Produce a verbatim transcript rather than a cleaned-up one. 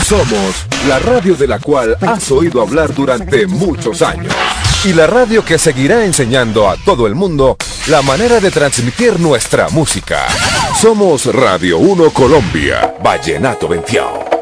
Somos la radio de la cual has oído hablar durante muchos años. Y la radio que seguirá enseñando a todo el mundo la manera de transmitir nuestra música. Somos Radio uno Colombia, Vallenato Venteado.